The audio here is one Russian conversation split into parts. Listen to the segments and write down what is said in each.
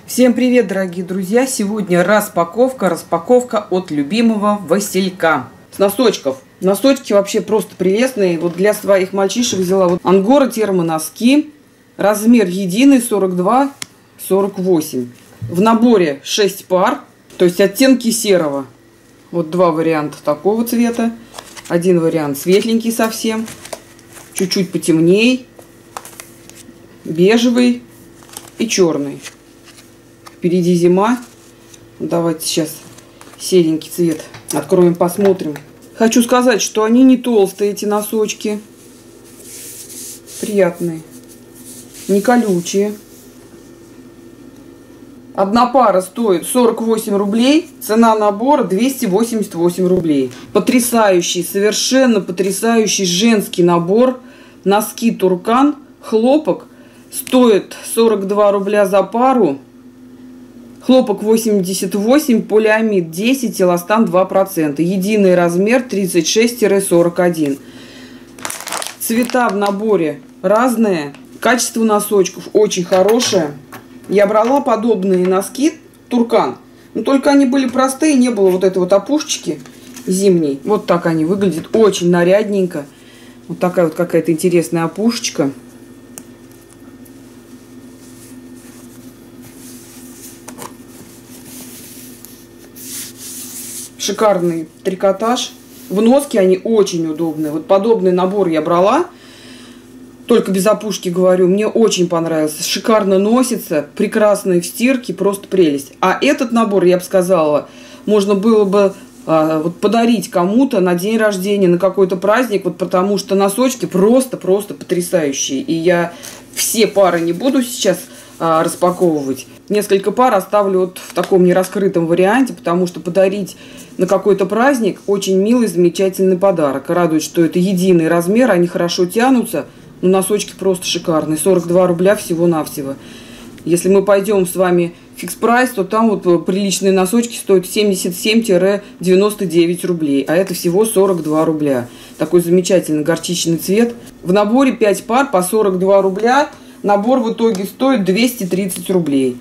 Всем привет, дорогие друзья! Сегодня распаковка от любимого Василька. С носочков. Носочки вообще просто прелестные. Вот для своих мальчишек взяла вот Ангора термоноски. Размер единый 42-48. В наборе 6 пар. То есть оттенки серого. Вот два варианта такого цвета. Один вариант светленький совсем. Чуть-чуть потемней. Бежевый и черный. Впереди зима. Давайте сейчас серенький цвет откроем, посмотрим. Хочу сказать, что они не толстые, эти носочки. Приятные. Не колючие. Одна пара стоит 48 рублей. Цена набора 288 рублей. Потрясающий, совершенно потрясающий женский набор. Носки Туркан. Хлопок. Стоит 42 рубля за пару. Хлопок 88, полиамид 10, эластан 2%. Единый размер 36-41. Цвета в наборе разные. Качество носочков очень хорошее. Я брала подобные носки Туркан. Но только они были простые, не было вот этой вот опушечки зимней. Вот так они выглядят. Очень нарядненько. Вот такая вот какая-то интересная опушечка. Шикарный трикотаж. В носке они очень удобные. Вот подобный набор я брала. Только без опушки говорю. Мне очень понравился. Шикарно носится. Прекрасные в стирке. Просто прелесть. А этот набор, я бы сказала, можно было бы вот подарить кому-то на день рождения, на какой-то праздник. Вот потому что носочки просто потрясающие. И я все пары не буду сейчас распаковывать. Несколько пар оставлю вот в таком нераскрытом варианте, потому что подарить на какой-то праздник очень милый, замечательный подарок. Радует, что это единый размер, они хорошо тянутся, но носочки просто шикарные. 42 рубля всего-навсего. Если мы пойдем с вами в фикс-прайс, то там вот приличные носочки стоят 77-99 рублей, а это всего 42 рубля. Такой замечательный горчичный цвет. В наборе 5 пар по 42 рубля. Набор в итоге стоит 230 рублей.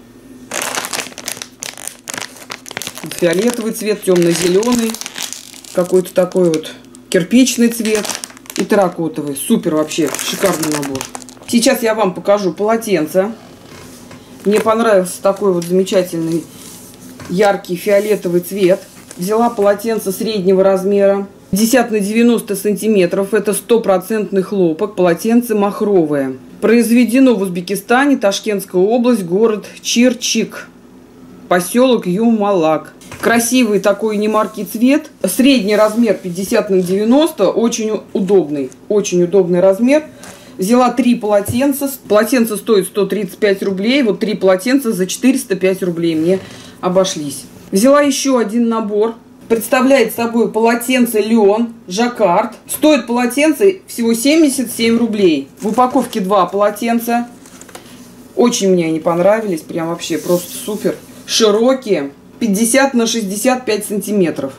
Фиолетовый цвет, темно-зеленый, какой-то такой вот кирпичный цвет и терракотовый. Супер вообще, шикарный набор. Сейчас я вам покажу полотенце. Мне понравился такой вот замечательный яркий фиолетовый цвет. Взяла полотенце среднего размера. 50 на 90 сантиметров. Это 100% хлопок. Полотенце махровое. Произведено в Узбекистане, Ташкентская область, город Чирчик, поселок Юмалак. Красивый такой немаркий цвет. Средний размер 50 на 90. Очень удобный размер. Взяла 3 полотенца. Полотенце стоит 135 рублей. Вот 3 полотенца за 405 рублей мне обошлись. Взяла еще один набор. Представляет собой полотенце лен, жаккард. Стоит полотенце всего 77 рублей. В упаковке 2 полотенца. Очень мне они понравились. Прям вообще просто супер. Широкие. 50 на 65 сантиметров.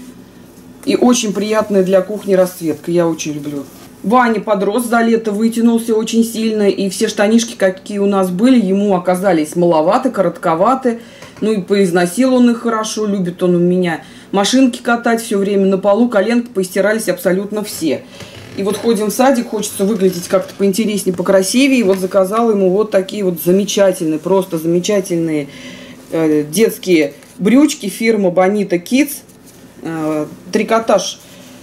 И очень приятная для кухни расцветка. Я очень люблю. Ваня подрос за лето, вытянулся очень сильно. И все штанишки, какие у нас были, ему оказались маловаты, коротковаты. Ну и поизносил он их хорошо. Любит он у меня машинки катать все время на полу. Коленки постирались абсолютно все. И вот ходим в садик, хочется выглядеть как-то поинтереснее, покрасивее. И вот заказала ему вот такие вот замечательные, просто замечательные детские брючки фирмы Bonita Kids. Трикотаж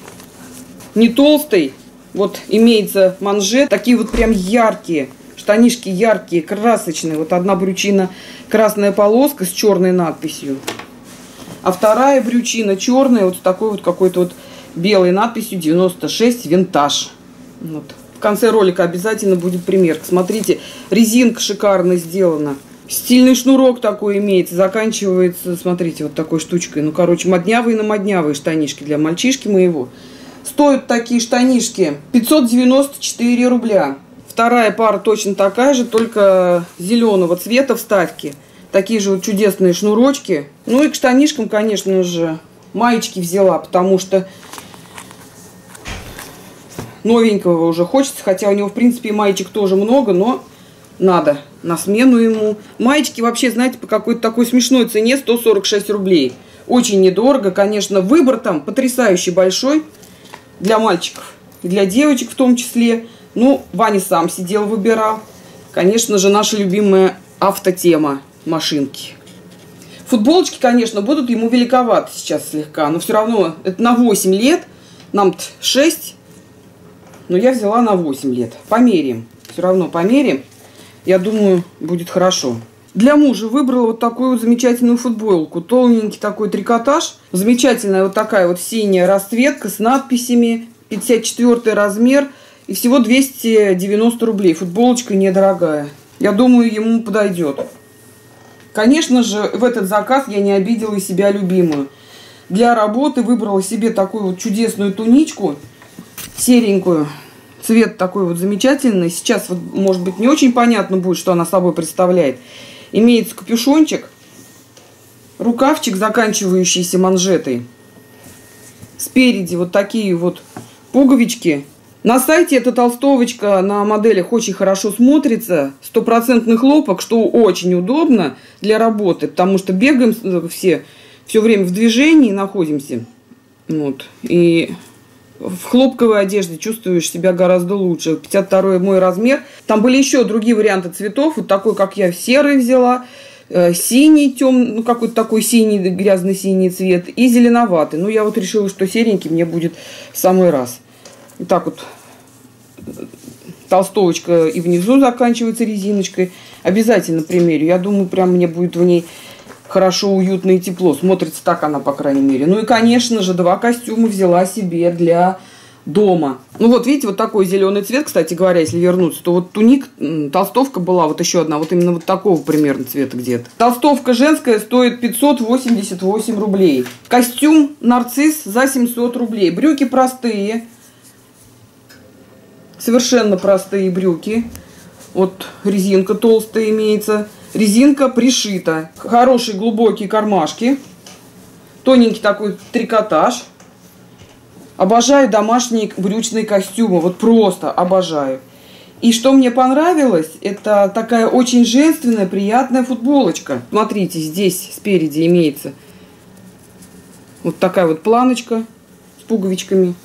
не толстый. Вот имеется манжет. Такие вот прям яркие. Штанишки яркие, красочные. Вот одна брючина красная полоска с черной надписью. А вторая брючина черная вот с такой вот какой-то вот белой надписью 96 винтаж. Вот. В конце ролика обязательно будет примерка. Смотрите, резинка шикарно сделана. Стильный шнурок такой имеется. Заканчивается, смотрите, вот такой штучкой. Ну, короче, моднявые на моднявые штанишки для мальчишки моего. Стоят такие штанишки 594 рубля. Вторая пара точно такая же, только зеленого цвета вставки. Такие же вот чудесные шнурочки. Ну и к штанишкам, конечно же, маечки взяла, потому что новенького уже хочется. Хотя у него, в принципе, маечек тоже много, но надо на смену ему. Маечки вообще, знаете, по какой-то такой смешной цене 146 рублей. Очень недорого, конечно. Выбор там потрясающий большой для мальчиков и для девочек в том числе. Ну, Ваня сам сидел, выбирал. Конечно же, наша любимая автотема машинки. Футболочки, конечно, будут ему великоваты сейчас слегка, но все равно это на 8 лет, нам 6, но я взяла на 8 лет. Померяем, все равно померяем, я думаю, будет хорошо. Для мужа выбрала вот такую вот замечательную футболку, тоненький такой трикотаж, замечательная вот такая вот синяя расцветка с надписями, 54 размер и всего 290 рублей, футболочка недорогая. Я думаю, ему подойдет. Конечно же, в этот заказ я не обидела и себя любимую. Для работы выбрала себе такую вот чудесную туничку, серенькую. Цвет такой вот замечательный. Сейчас, вот, может быть, не очень понятно будет, что она собой представляет. Имеется капюшончик, рукавчик, заканчивающийся манжетой. Спереди вот такие вот пуговички. На сайте эта толстовочка на моделях очень хорошо смотрится. 100% хлопок, что очень удобно для работы, потому что бегаем все время в движении находимся. Вот. И в хлопковой одежде чувствуешь себя гораздо лучше. 52 мой размер. Там были еще другие варианты цветов. Вот такой, как я, серый взяла. Синий, темный, ну какой-то такой синий, грязный синий цвет. И зеленоватый. Ну, я вот решила, что серенький мне будет в самый раз. Вот так вот толстовочка и внизу заканчивается резиночкой. Обязательно примерю. Я думаю, прям мне будет в ней хорошо, уютно и тепло. Смотрится так она, по крайней мере. Ну и, конечно же, 2 костюма взяла себе для дома. Ну вот, видите, вот такой зеленый цвет, кстати говоря, если вернуться, то вот толстовка была, вот еще одна, вот именно вот такого примерно цвета где-то. Толстовка женская стоит 588 рублей. Костюм нарцисс за 700 рублей. Брюки простые. Совершенно простые брюки. Вот резинка толстая имеется. Резинка пришита. Хорошие глубокие кармашки. Тоненький такой трикотаж. Обожаю домашние брючные костюмы. Вот просто обожаю. И что мне понравилось, это такая очень женственная, приятная футболочка. Смотрите, здесь спереди имеется вот такая вот планочка с пуговичками.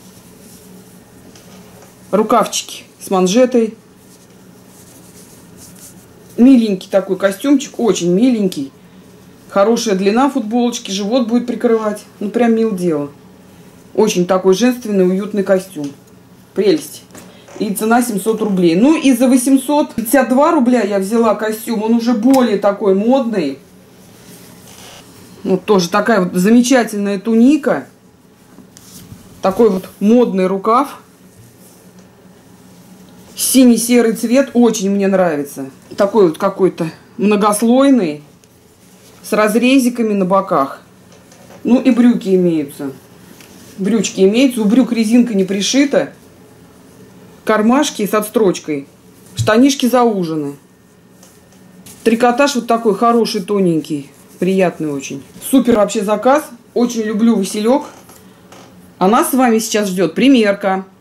Рукавчики с манжетой. Миленький такой костюмчик, очень миленький. Хорошая длина футболочки, живот будет прикрывать. Ну, прям мил дело. Очень такой женственный, уютный костюм. Прелесть. И цена 700 рублей. Ну, и за 852 рубля я взяла костюм. Он уже более такой модный. Вот тоже такая вот замечательная туника. Такой вот модный рукав. Синий-серый цвет очень мне нравится. Такой вот какой-то многослойный. С разрезиками на боках. Ну и брюки имеются. Брючки имеются. У брюк резинка не пришита. Кармашки с отстрочкой. Штанишки заужены. Трикотаж вот такой хороший, тоненький. Приятный очень. Супер вообще заказ. Очень люблю Василек. А нас с вами сейчас ждет примерка.